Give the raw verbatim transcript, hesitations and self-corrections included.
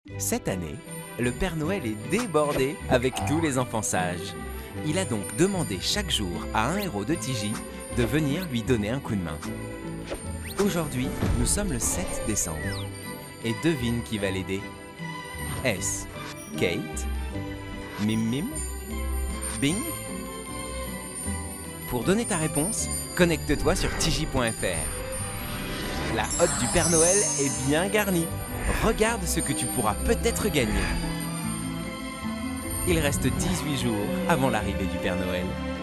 Cette année, le Père Noël est débordé avec tous les enfants sages. Il a donc demandé chaque jour à un héros de Tiji de venir lui donner un coup de main. Aujourd'hui, nous sommes le sept décembre. Et devine qui va l'aider. Est-ce Kate, Mim Mim, Bing? Pour donner ta réponse, connecte-toi sur tiji point f r. La hotte du Père Noël est bien garnie. Regarde ce que tu pourras peut-être gagner. Il reste dix-huit jours avant l'arrivée du Père Noël.